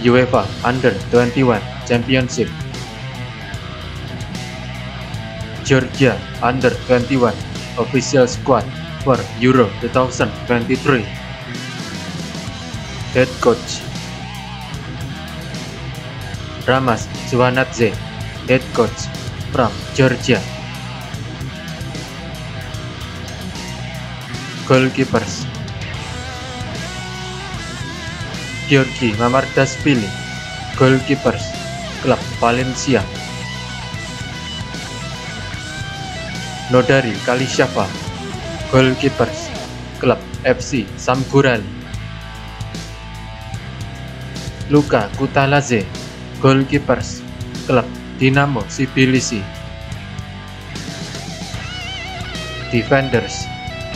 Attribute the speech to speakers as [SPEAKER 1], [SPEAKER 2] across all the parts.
[SPEAKER 1] UEFA Under-21 Championship. Georgia Under-21 official squad for Euro 2023. Head coach Ramaz Zvanadze, head coach from Georgia. Goalkeepers Giorgi Mamardashvili, goalkeepers klub Valencia. Nodari Kalishava, goalkeepers klub FC Sampdoria. Luka Kutaladze, goalkeepers klub Dinamo Tbilisi. Defenders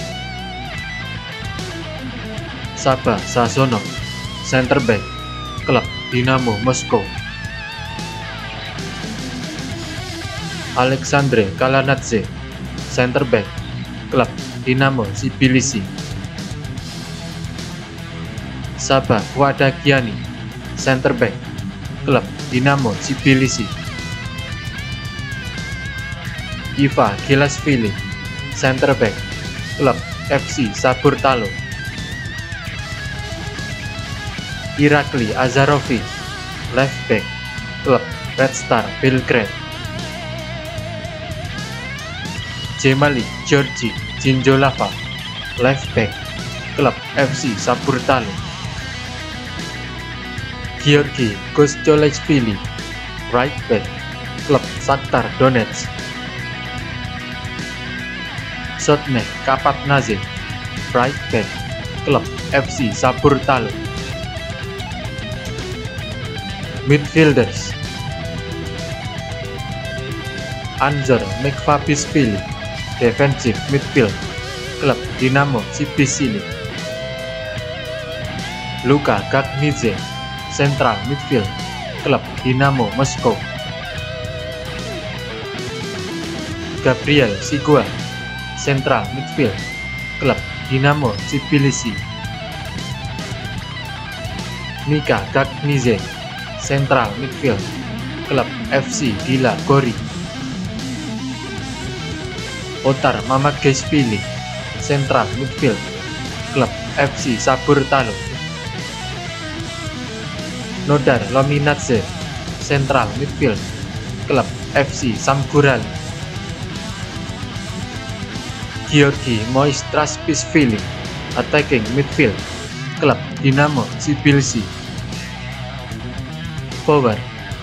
[SPEAKER 1] Saba Sazonov, center back klub Dinamo Moskow. Alexandre Kalanadze, center back klub Dinamo Tbilisi. Saba Wadagiani, center back klub Dinamo Tbilisi. Iva Gilasvili, center back klub FC Saburtalo. Irakli Azarovic, left back klub Red Star Belgrade. Jemali Georgi Jinjolava, left back klub FC Saburtalo. Georgi Gostolechvili, right back klub Shakhtar Donetsk. Sotnek Kapatnaze, right back klub FC Saburtalo. Midfielders Anzor Mekvabishvili, defensive midfield klub Dinamo Tbilisi. Luka Gagnidze, central midfield klub Dinamo Moskow. Gabriel Sigua, central midfield klub Dinamo Tbilisi. Mika Gagnidze, central midfield klub FC Dila Gori. Otar Mamardashvili, central midfield klub FC Saburtalo. Nodar Lominadze, central midfield klub FC Sampdoria. Georgi Moistrashvili, attacking midfield klub Dinamo Tbilisi. Forward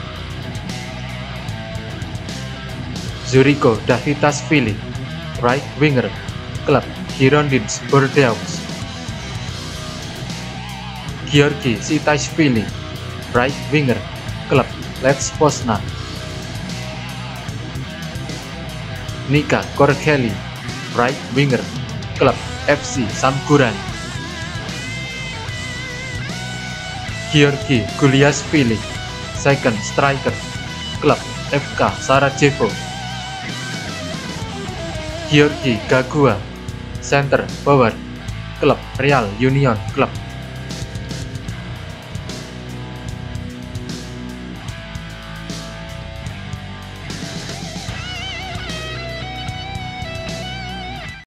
[SPEAKER 1] Zuriko Davitashvili, right winger klub Girondins Bordeaux. Georgi Sitashvili, right winger klub Lech Poznan. Nika Korkeli, right winger klub FC Sampdoria. Georgi Guliashvili, second striker klub FK Sarajevo. Georgi Gagua, center forward klub Real Union Club